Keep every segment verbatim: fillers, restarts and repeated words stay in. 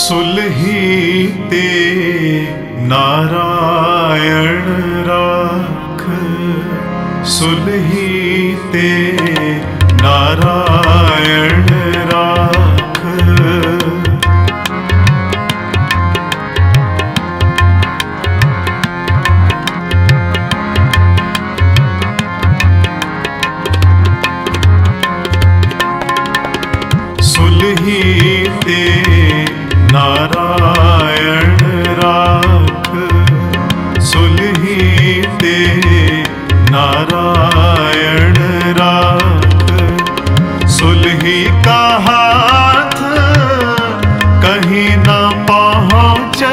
सुलही ते नारायण राख, सुलही ते नारायण राख। सुलही ते नारायण राख, सुलही ते नारायण राख। सुलही का हाथ कहीं न पहुँचे,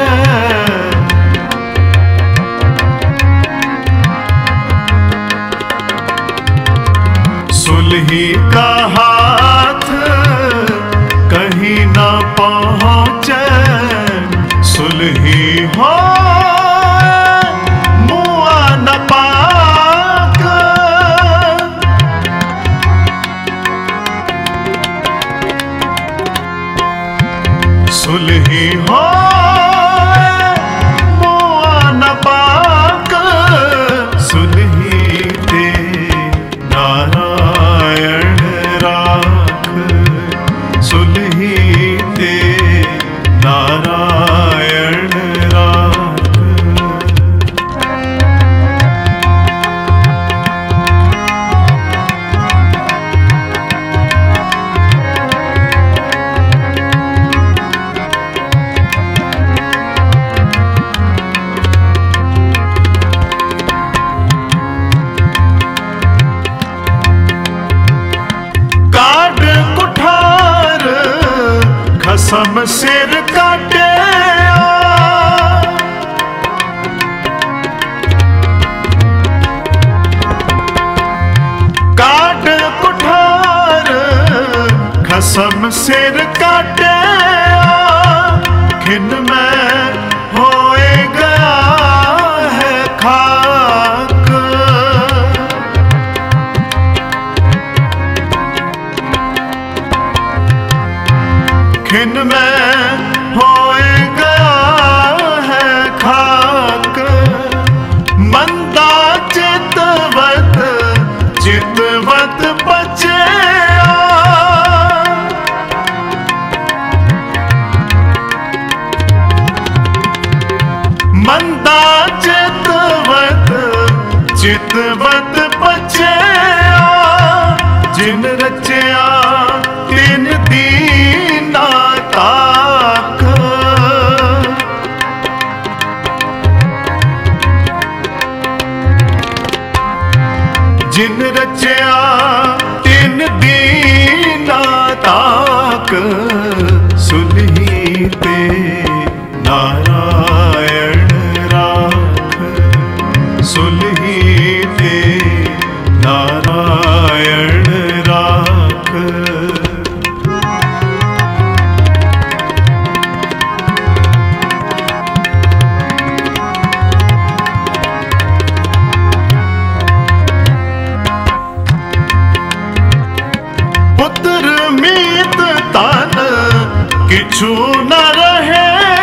सुलही का हाथ कहीं न पहुँचे। सुलही हो मुआ न पाक, सुलही हो मुआ न पाक। सुलही ते नारायण राख, सुलही ते नारायण राख। काट कुठार खसम सिर काटे, काट कुठार खसम सिर काटे। खिन में होए गया है खाक, खिन में होए गया है खाक। मंदा चितवत चितवत बचे, मंदा चितवत चितवत बचे। जिन रचया तीन दीना ताक, जिन रचया तीन दीना ताक। सुलही ते नारायण राख, सुलही ते नारायण राख। पुत्र मीत तन किछु न रहे,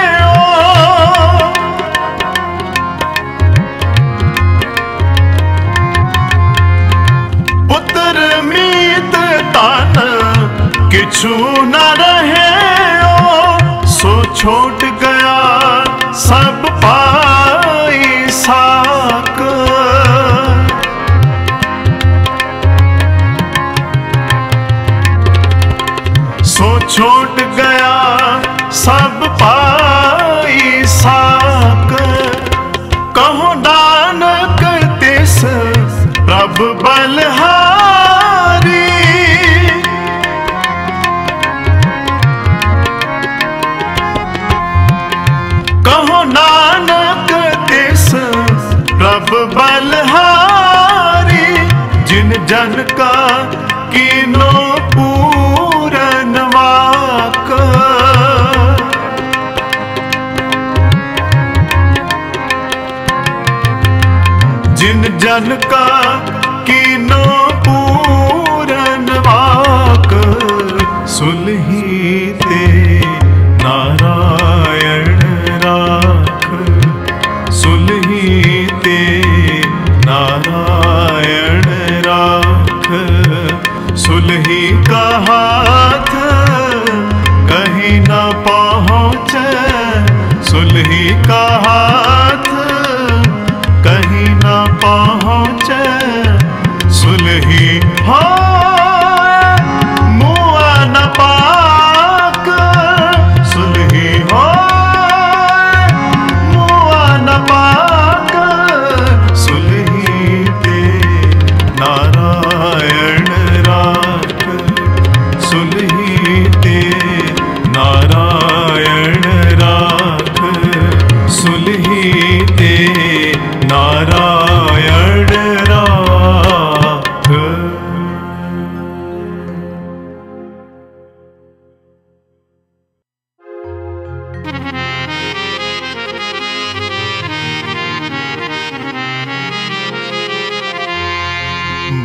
पुत्र मीत तन किछु न रहे। सो छोट गया सब पाई साक, सो छोट गया सब पाई साक। कहो नानक तिस प्रभु बलहारी, कहो नानक तिस प्रभु बलहारी। जिन जन का कीनो पूरन वाक, जिन जन का कीनो पूरन वाक। सुलही ते नारायण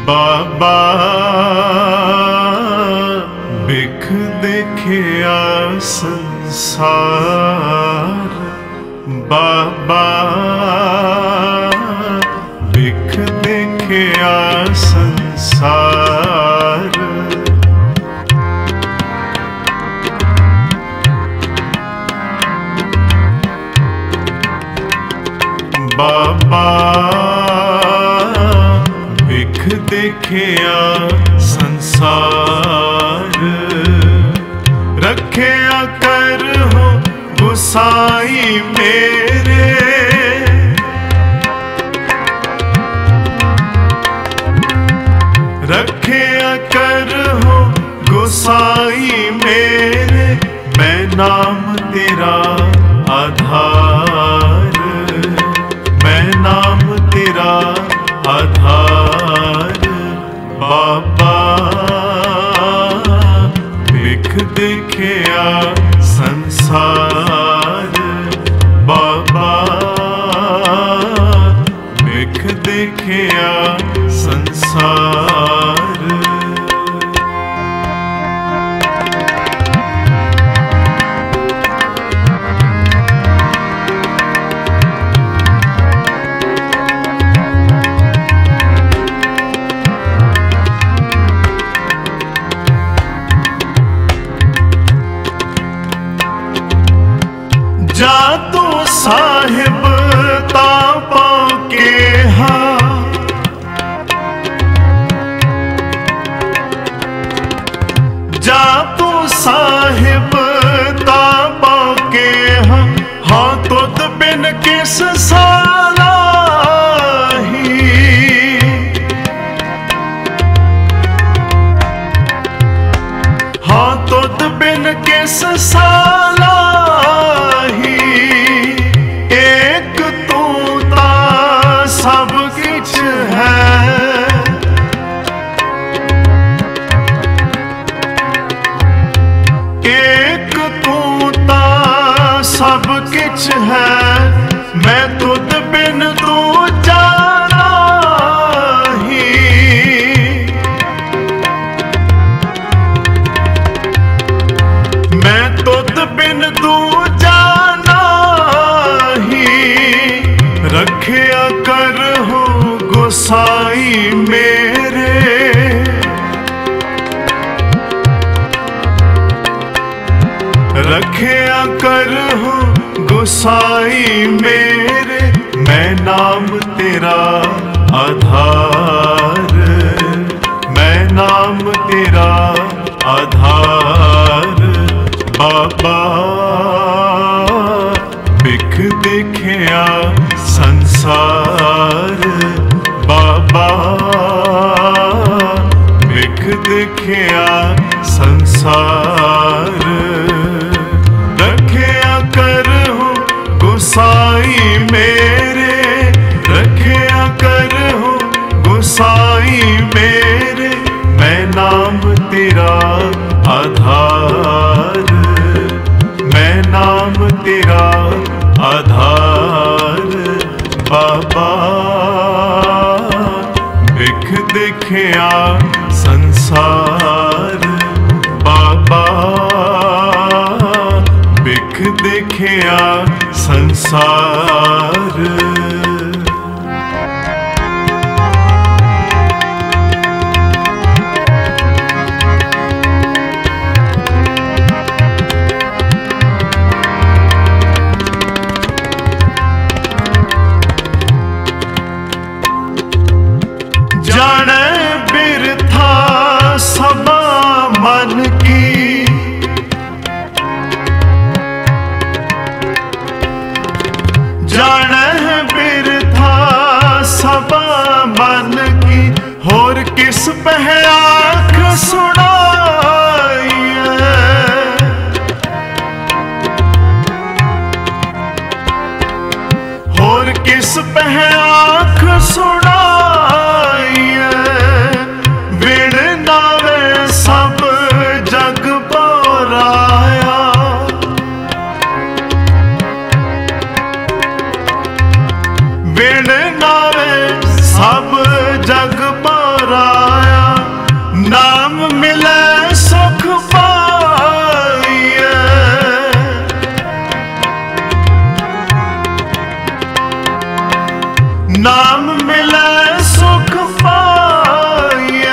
बाबा बिख देखिया संसार, बाबा बिख देखिया संसार। बाबा बिख देखिया संसार, रखिया कर हो गुसाई मेरे, रखिया कर हो गुसाई मेरे। मैं नाम तेरा आधार, मैं नाम तेरा आधार। बाबा बिख देखिया संसार, बाबा बिख देखिया संसार। जा तू साहिब तापा के हाँ, जा तू साहिब तापा के हाँ। हाँ तुद बिन किस सालाही, हाँ तुद बिन किस सालाही। एक तू ता सब किछ है, एक तू ता सब किछ है। मैं तुद बिन तू जाना ही, मैं तुद बिन तू जाना ही। रखिया कर हो गोसाई मेरे, रखिया कर हो गोसाई मेरे। मैं नाम तेरा आधार, मैं नाम तेरा आधार। बाबा बिख देखिया संसार, बाबा बिख देखिया संसार। रखिया कर हो गुसाई मेरे, रखिया कर हो गुसाई मेरे। मैं नाम तेरा आधार, मैं नाम तेरा आधार। बाबा बिख देखिया संसार, बाबा बिख देखिया संसार। जाने बिरथा समा मन की, जाने बिरथा समा मन की। होर किस पह आँख सुनाई, होर किस पह आँख सुनाई। विण नावे सब जग बोराया, विण नावे सब जग बोराया। मिले सुख पाइए, नाम मिले सुख पाइए।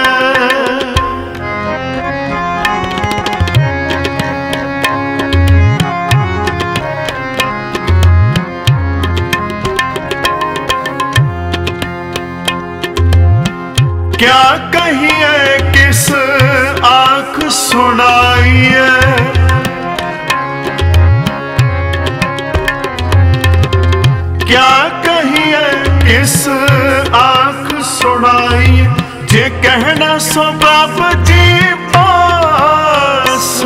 क्या कहिए किस आँख सुनाइए, क्या कहिए किस आँख सुनाइए। जे कहना सो बाबा जी पास,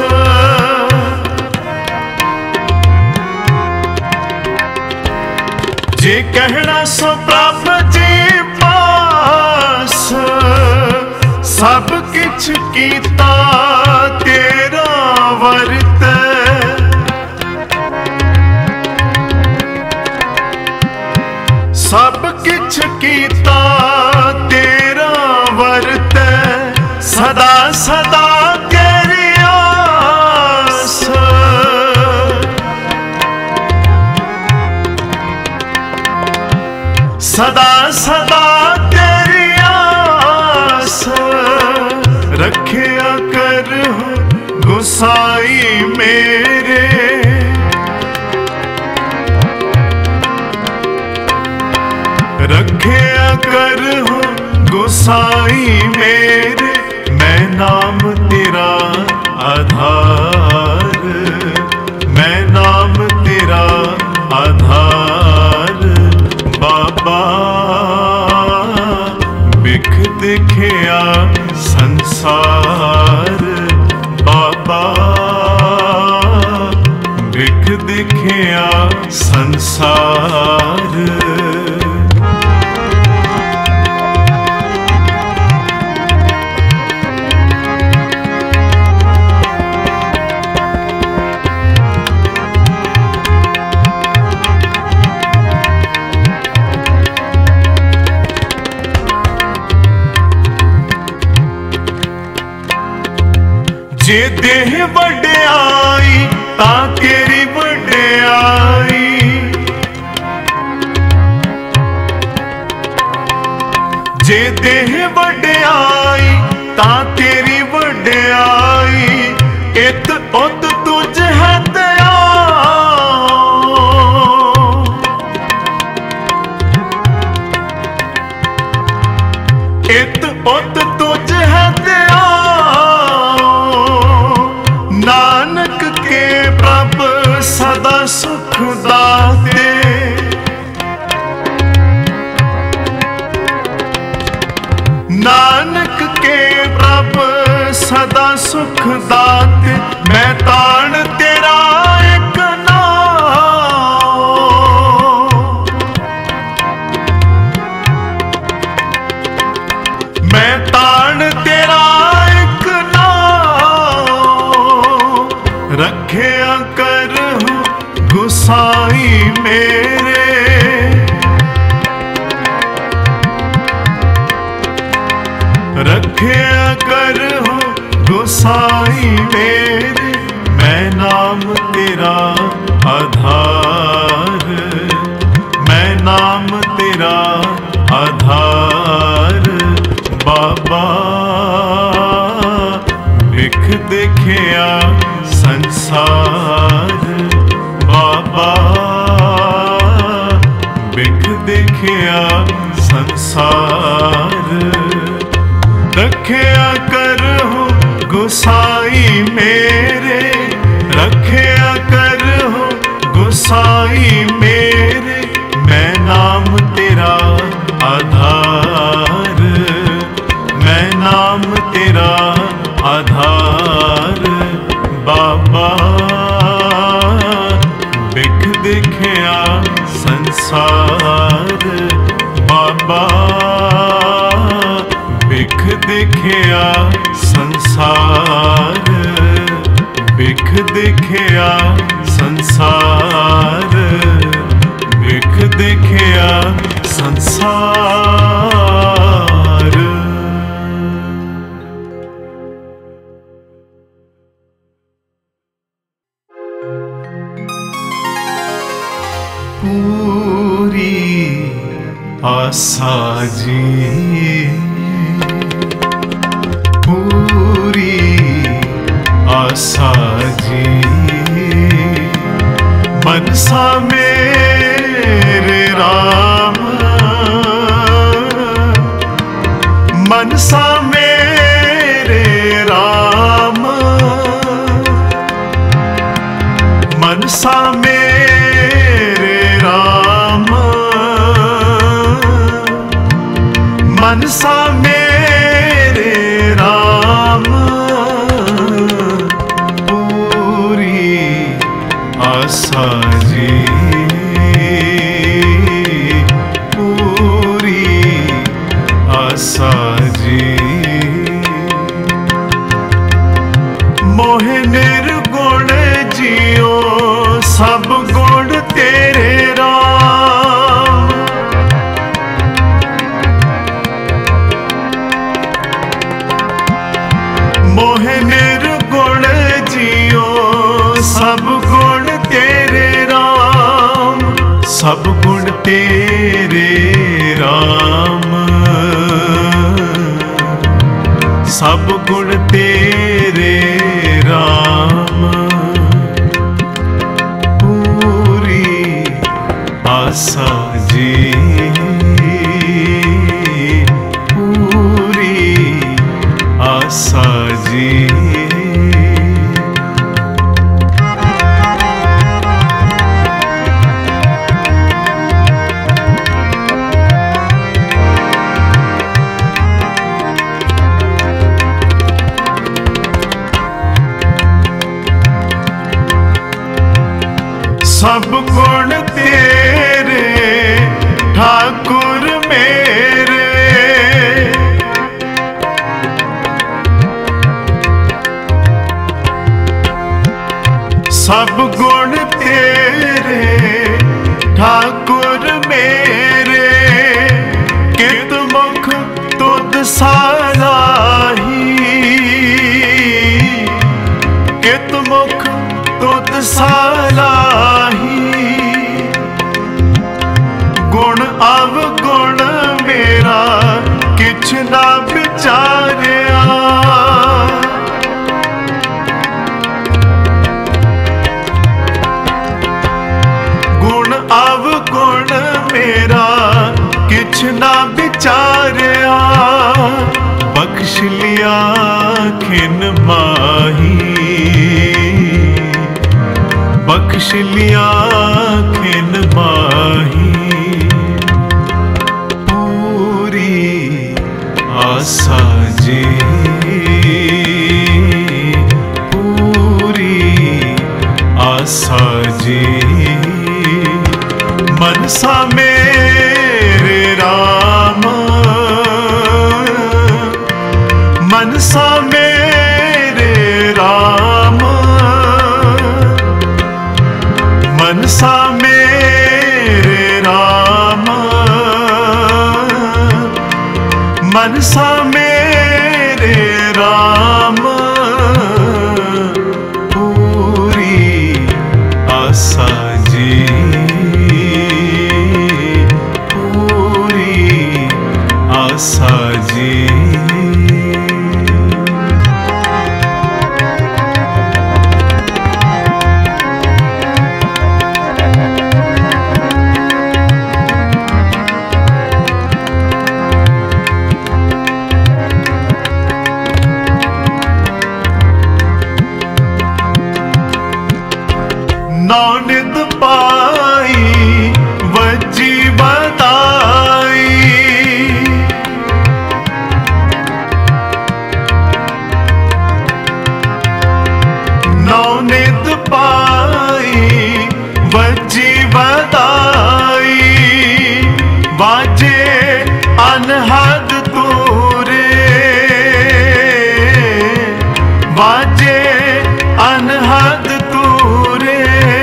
जे कहना सो बाबा जी पास। सब किछ कीता तेरा वर्त, सब किछ कीता तेरा वर्त। सदा सदा तेरी आस, सदा सदा तेरी आस। रखिया कर गुसाई मेरे, रखिया कर गुसाई मेरे। मैं नाम तेरा आधार, मैं नाम तेरा आधार। बाबा बिख दिखिया संसार, बाबा बिख दिखिया संसार। जे देह वड्याई तां तेरी वड्याई, जे देह वड्याई तां तेरी वड्याई। इत उत तुझ है दयाल, इत उत तुझ है दयाल। नानक के प्रभ सदा सुख दाते, नानक के प्रभ सदा सुख दाते। मैं ताण तेरा एक नाम, मैं ताण तेरा एक नाम। रखिया कर गुसाई मेरे, रखिया कर गुसाई मेरे। मैं नाम तेरा आधार, मैं नाम तेरा आधार। बाबा बिख देखिया संसार, बाबा बिख देखिया संसार। रखिया कर गुसाई मेरे, रखिया कर गुसाई मेरे। मैं नाम तेरा आधार, मैं नाम तेरा आधार। बाबा बिख देखिया संसार, बाबा बिख देखिया संसार, बिख देखिया संसार, बिख देखिया संसार। आसा जी पूरी आसा जी मनसा मेरे राम मनसा मेरे राम मनसा मेरे राम मनसा मेरे राम पूरी आसा जी पूरी आसा जी मोहे निर्गुण जियो सब गुण तेरे राम मोहे निर्गुण जियो सब गुण तेरे राम सब गुण तेरे राम सब गुण तेरे राम पूरी आसा जी पूरी आसा जी सब गुण तेरे ठाकुर मेरे सब गुण तेरे ठाकुर मेरे कित मुख तुद साराही कित मुख तुद साराही गुण अवगुण मेरा किछ ना विचारिया गुण अवगुण मेरा किछ ना विचारिया बख्श लिया खिन माही बख्श लिया खिन माही पूरी आसा जी पूरी आसा जी मनसा मेरे राम मनसा मेरे राम मनसा मेरे राम मनसा मेरे राम पूरी आसा जी पूरी आसा जी नौनित पाई वजी बताई नौनित पाई वजी बताई वाजे अनहद तूरे वाजे अनहद तूरे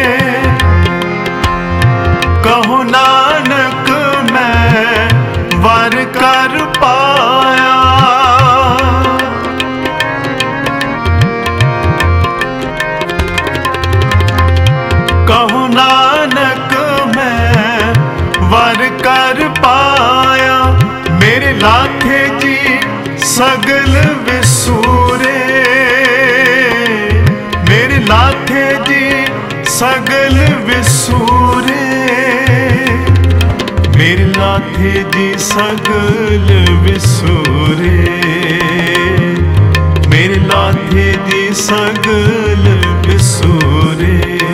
कहो नानक मैं वर कर पाया कहो नानक मैं वर कर पाया सगल विसूरे, मेरे लाथे जी सगल विसूरे, मेरे लाथे जी सगल विसूरे, मेरे लाथे जी सगल विसूरे।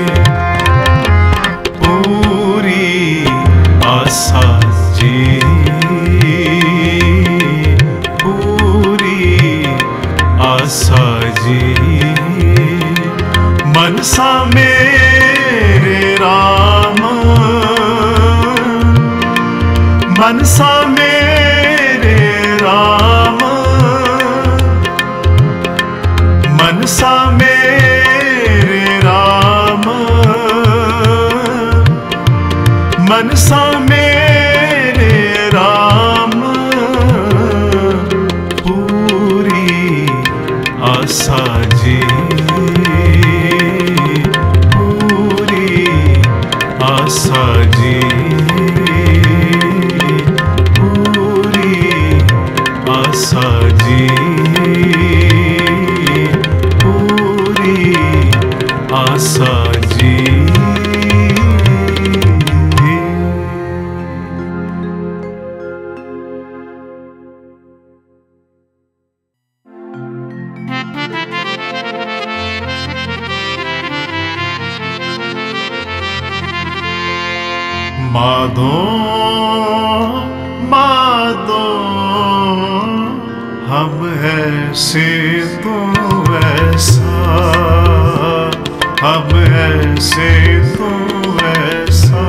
पूरी आसा जी, पूरी आसा जी, मनसा मेरे राम, मनसा मेरे राम, मनसा मेरे राम, मनसा मेरे राम। पूरी आसा जी, पूरी आसा जी, पूरी आसा जी, पूरी आसा जी। माधो माधो हम ऐसे तो ऐसा, हम ऐसे तो ऐसा,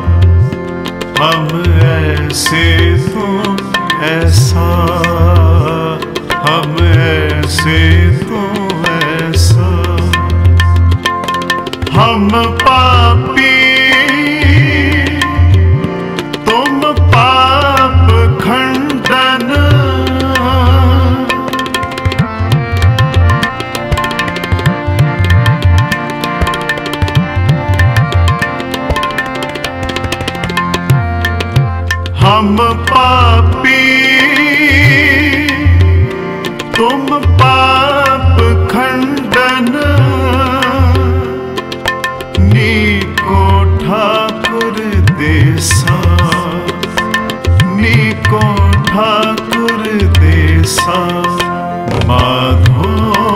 हम ऐसे तो ऐसा, हम ऐसे तो ऐसा। हम पापी तुम पाप खंडन, हम पापी तुम पाप खंडन, नीको ठाकुर देसा, नीको ठाकुर देसा। माधो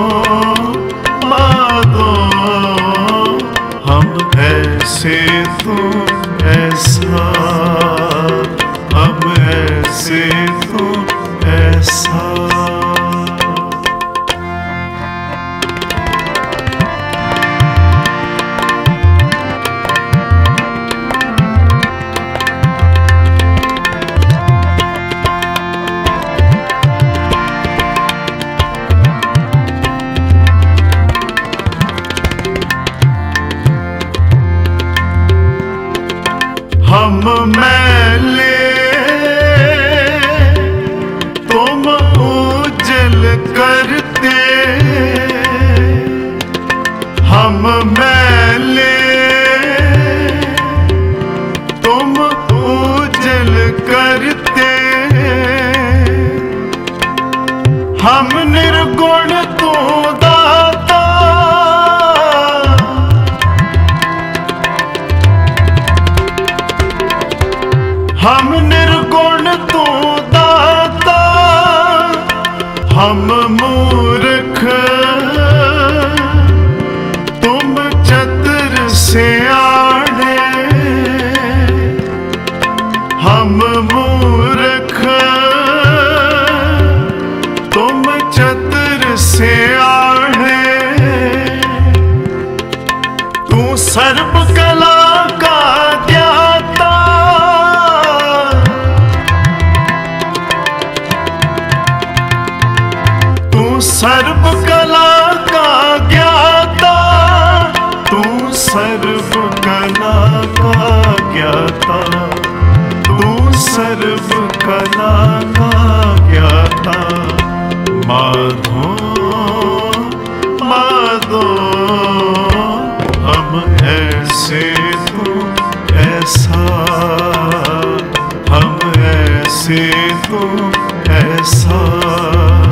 माधो हम ऐसे तो ऐसा, हम ऐसे तो ऐसा। हम मैले तुम उजल करते, हम मैले तुम उजल करते, हम निर्गुण तू दाता, हम निर्गुण तू दाता, हम मूर्ख तुम चतुर सियाणे, हम मूर्ख तुम चतुर सियाणे। तू सर्व कला का ज्ञाता, सर्व कला का ज्ञाता, तू सर्व कला का ज्ञाता, तू सर्व कला का ज्ञाता। माधो माधो हम ऐसे तो ऐसा, हम ऐसे तो ऐसा।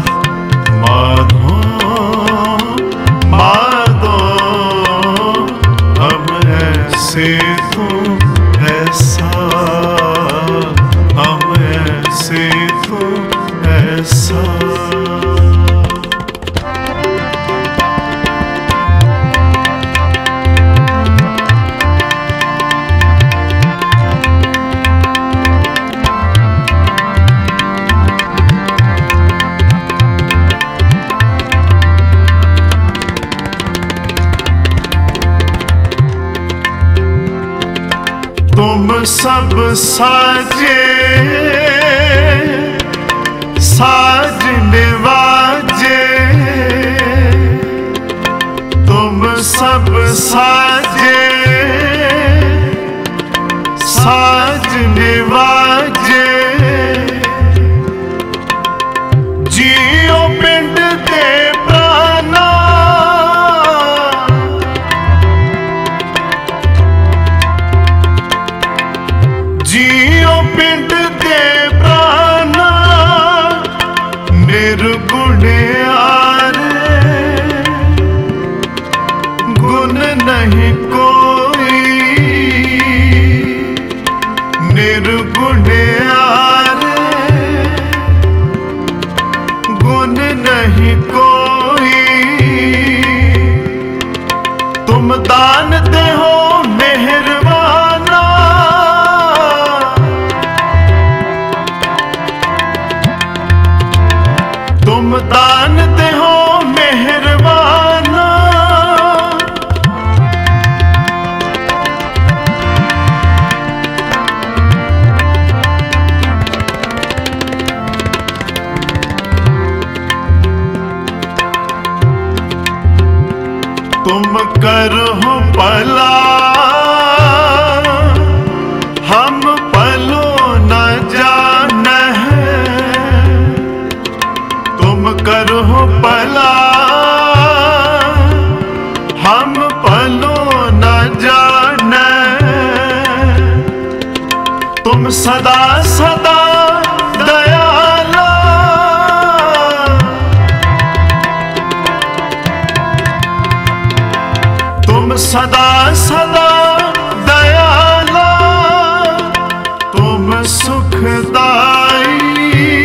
सब साजे साज निवाजे, तुम सब साजे साज निवाजे। जियो पिंड दे प्राणा, जियो पिंड दे प्राणा, निर्गुण आरे गुण नहीं कोई, निर्गुण आरे गुण नहीं कोई। तुम दान दे हो मेहरबाना, तुम दान दे हो मेहरबाना। तुम करो भला हम पलो न जाने, तुम करो भला हम पलो न जाने। तुम सदा सदा दयाला, तुम सदा सदा दयाला, तुम सुखदाई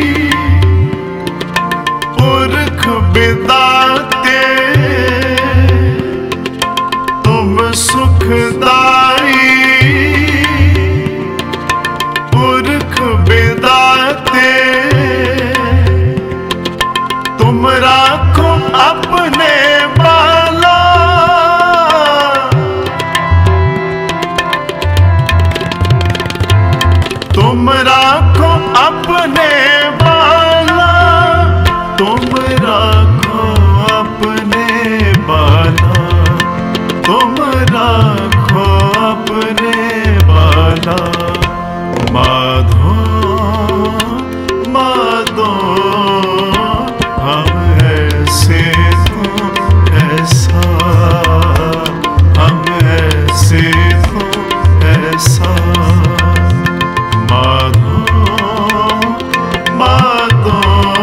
पुरख बिदाते, तुम सुखदाई पुरख बिदाते। तुम राखो अपने बाला, तुम राखो अपने बाला, तुम राखो अपने बाला, तुम राखो अपने बाला। माधो माधो हम ऐसे तो ऐसा, हम ऐसे तो ऐसा। माधो माधो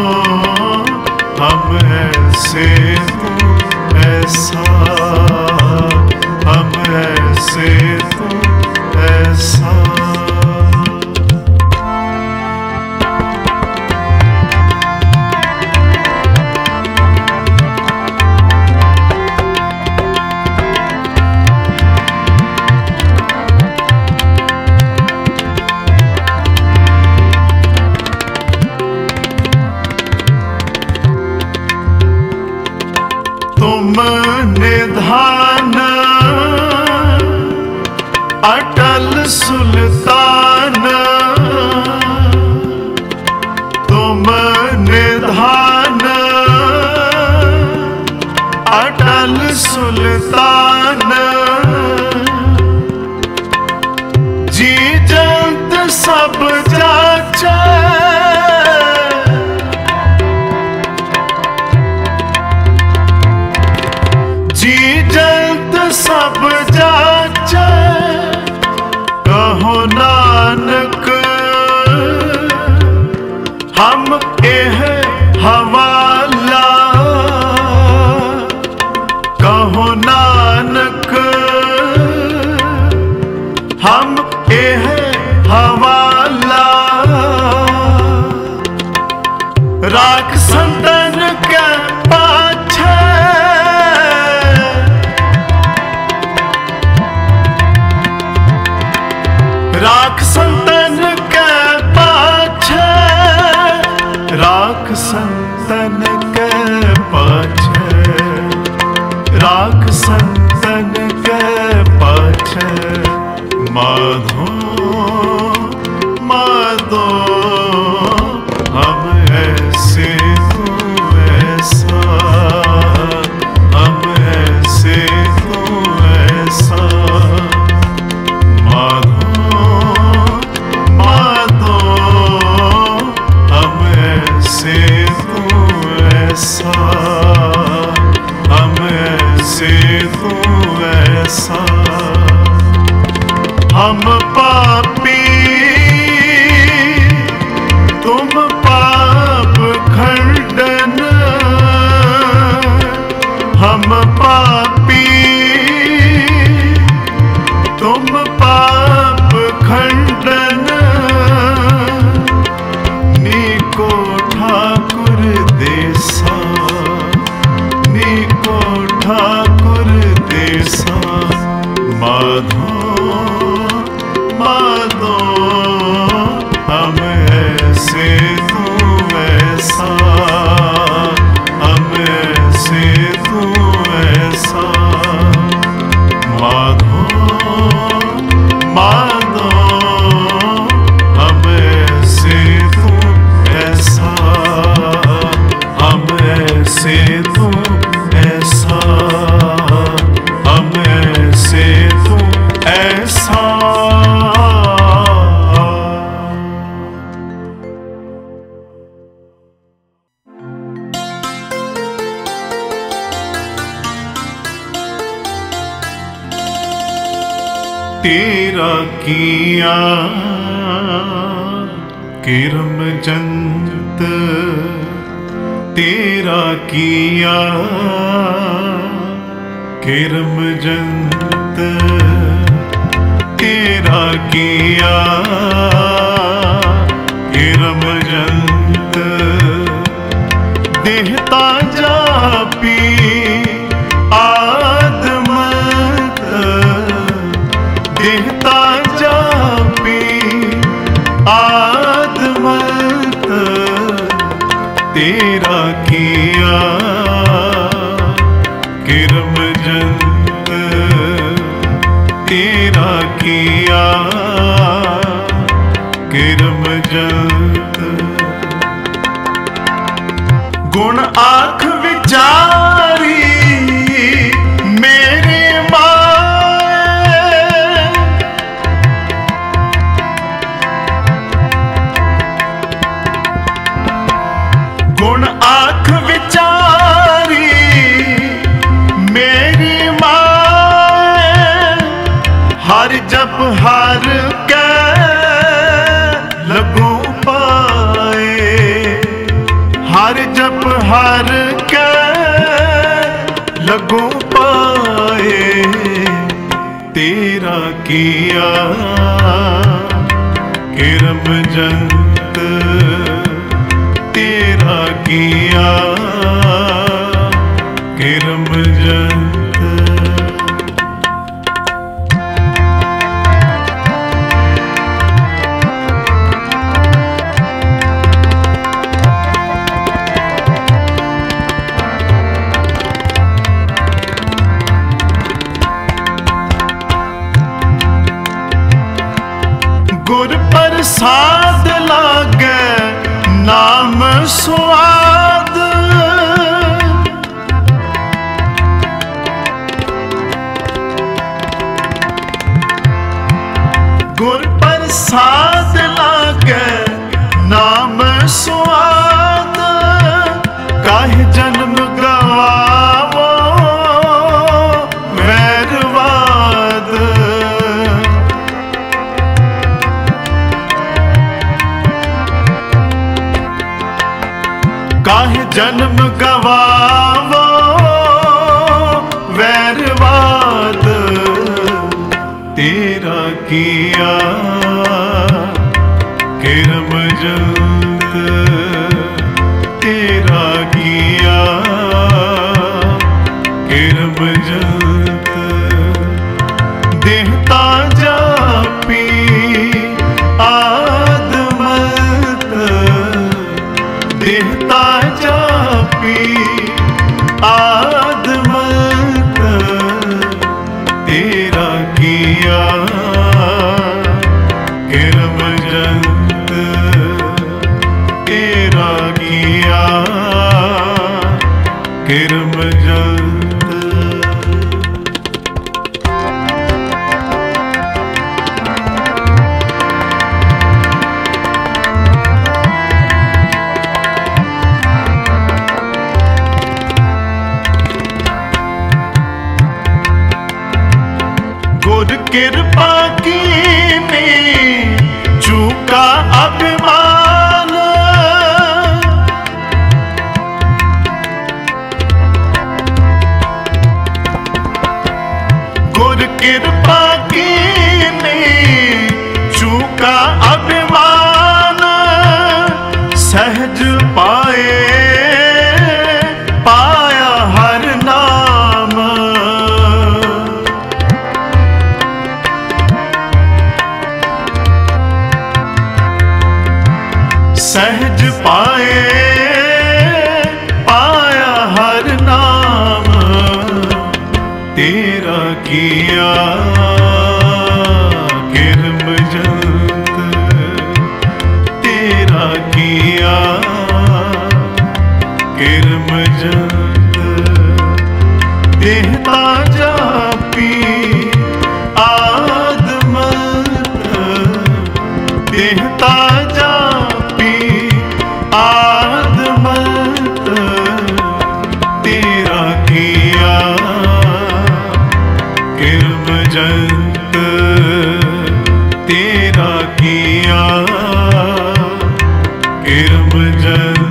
हम ऐसे तो ऐसा, हम ऐसे तो ऐसा। तुम निधान अटल सुल्तान, तुम निधान अटल सुल्तान। जी जंत सब जाचे, जी जंत सब जाचे, कहो नानक हम एह हवाला, कहो नानक हम एह हवाला। राख संतन के पाछे, राख संतन के पाछे, राख संतन के पाछे, राख संतन के पाछे। माधो माधो हम ऐसे तू ऐसा, हम ऐसे तू ऐसा। माधो माधो हम ऐसे तू ऐसा, हम ऐसे तू ऐसा। हम पापी तुम पाप खंडन, हम पापी तुम पाप खंडन। नीको ठाकुर देसा, नीको ठाकुर देसा। माधो माधो हम ऐसे तू ऐसा, हम ऐसे तू ऐसा। माधो माधो हम ऐसे तू ऐसा, हम ऐसे तू ऐसा, हम ऐसे तू ऐसा। तेरा किया किरम जंत, तेरा किया किरम जंत, तेरा किया किरम जंत। देहता जापी आदमत, देहता जापी आदमत। तेरा किया किरम जंत, तेरा किया किरम जंत। गुण आँख विचारी मेरे माए, गुण आँख विचारी मेरी माए। हर जप हर के लगू पाए, हर जप हर के लगू पाए। तेरा किया किरम जंत, तेरा किया किरम जंत। गुर प्रसाद लागे नाम स्वाद, गुर प्रसाद लागे नाम स्वाद। काहे जन्म गवावो वैरवाद, काहे जन्म गवावो वैरवाद। तेरा किया किरम जंत, तेरा किया किरम जंत। देहता जापी आदमत, देहता जापी आदमत। तेरा किया किरम जंत। गुर कृपा कीनी चूका अभिमान, गुर कृपा कीनी चूका अभिमान, सहज पाए पाया हर नाम। सहज पाए पाया हर नाम, तेरा किया किरम जंत, तेरा किया किरम जंत। देहता जापी आदमत, देहता जापी आदमत, तेरा किया किरम जंत, तेरा किया किरम जंत।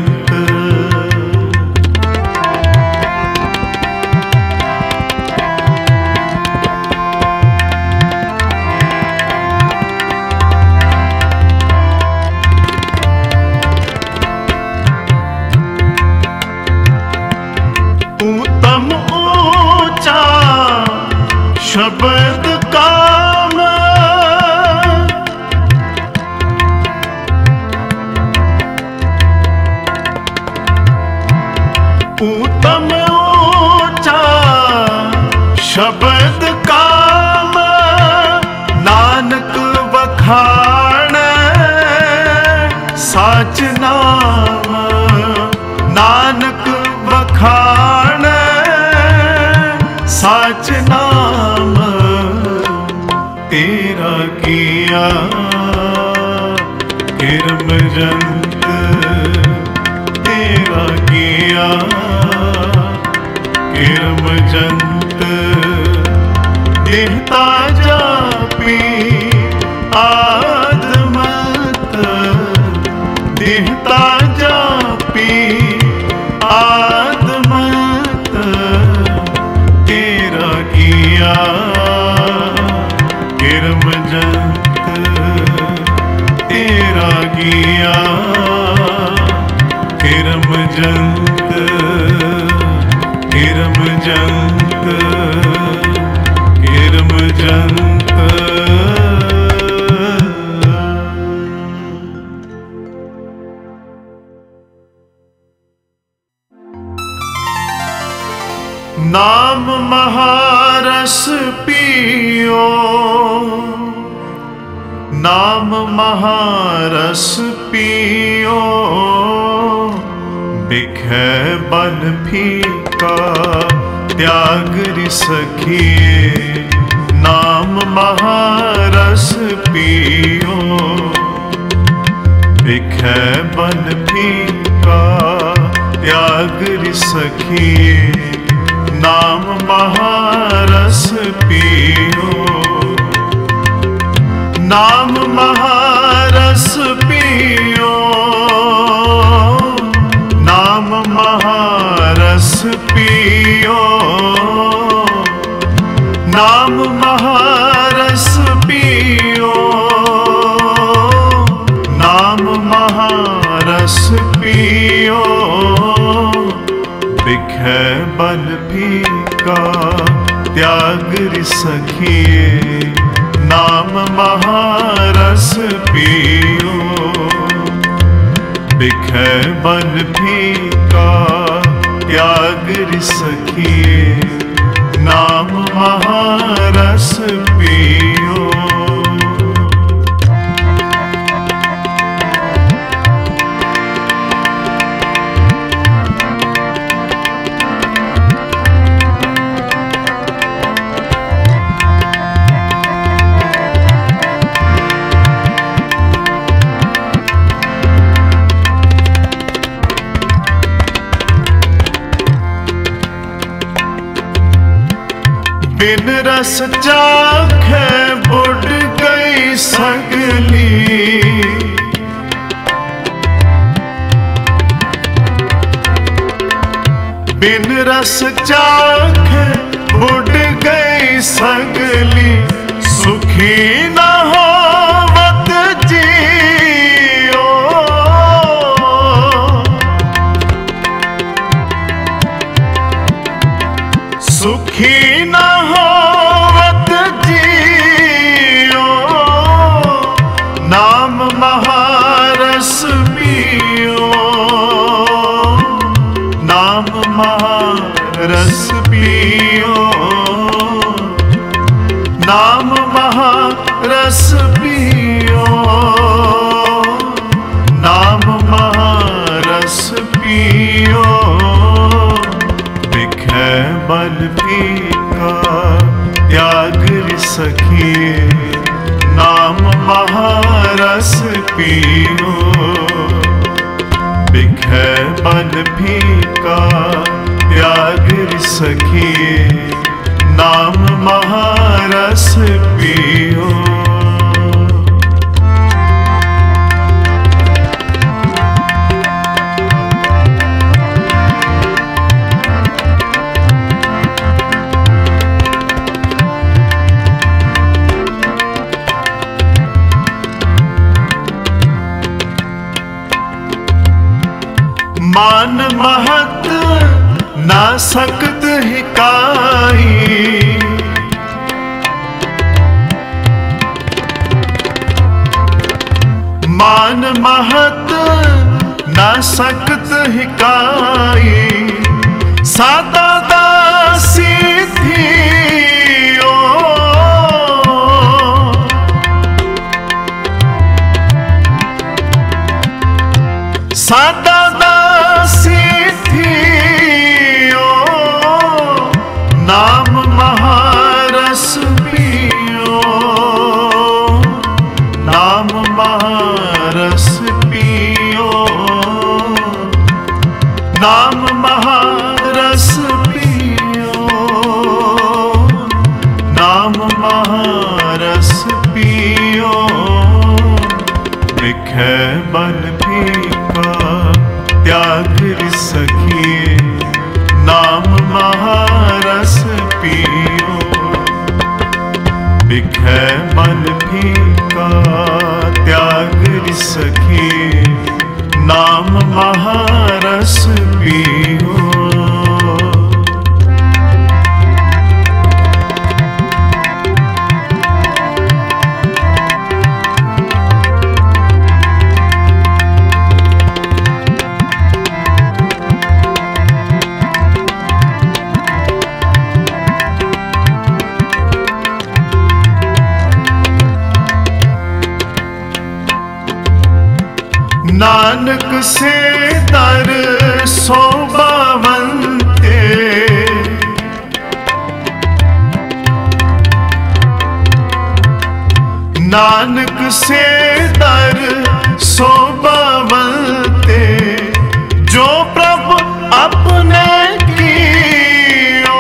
उत्तम ऊंचा शब्द काम, उत्तम ऊंचा शब्द काम, नानक बखान साच नाम। नानक बखान साच नाम, तेरा किया किरम जंत, तेरा किया किरम जंत। देहता जापी आदमत, देहता जापी आदमत, तेरा किया किरम जंत, तेरा किया किरम जंत, किरम जंत, किरम जंत। नाम महारस पियो, नाम महारस पियो, बिखे बन फीका त्याग सखिए। नाम महारस पियो, बिखे बन फीका त्याग सखिए। नाम महारस पियो, नाम महारस पियो, नाम महारस पियो, नाम महारस पियो, नाम महारस पियो, बिखे बन फीका त्याग सखिए। नाम महारस पियो, बिखे बन फीका त्याग सखिए। नाम महारस पियो। बिन रस चाखे बुढ़ गई सगली। बिन रस चाखे बुढ़ गई सगली। सुखी न होवत जियो। सुखी न होवत जियो। नाम महारस पियो। नाम महारस पियो। नाम महारस पियो। नाम महारस पियो। बिखे बल फीका त्याग सखिए। नाम महारस पियो। बिखे बल फीका त्याग सखिए। नाम महारस पियो। मान महत ना सकत हिकाई। मान महत ना सकत हिकाई। सादा दासी थियो। सादा नाम महारस पियो। नाम महारस पियो। नाम महारस पियो। नाम महारस पियो। बिखे बल फीका त्याग सखिए। नाम महारस पियो। बिखे बल फीका त्याग सखिए। नाम महारस पियो। नानक से दर सोबावंते। नानक से दर सोबावंते। जो प्रभु अपने कियो।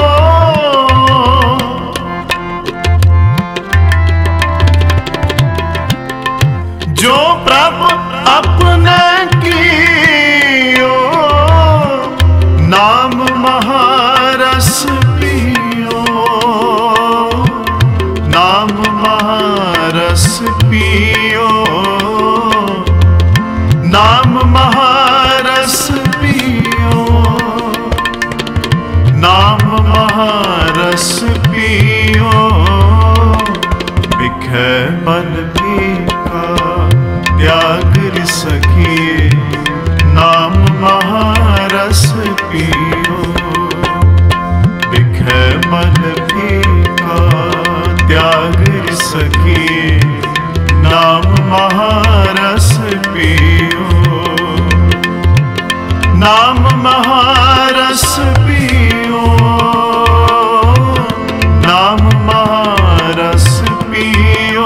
जो प्रभु अपने कियो। नाम महारस पियो। नाम महारस पियो। नाम महारस पियो। नाम महारस पियो। बिखे बल फीका त्याग सखिए। नाम महारस पियो। बिखे बल फीका त्याग सखिए। नाम महारस पियो। नाम महारस पियो। नाम महारस पियो।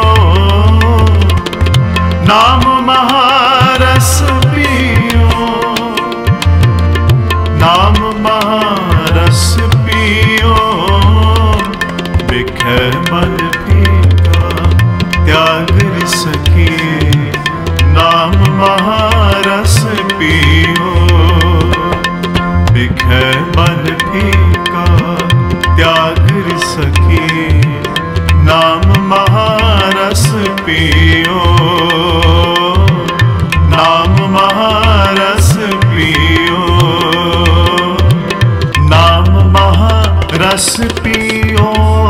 नाम महारस पियो। नाम महारस पियो। मन फीका त्याग सके। नाम महारस पियो, नाम महारस पियो, नाम महारस पियो।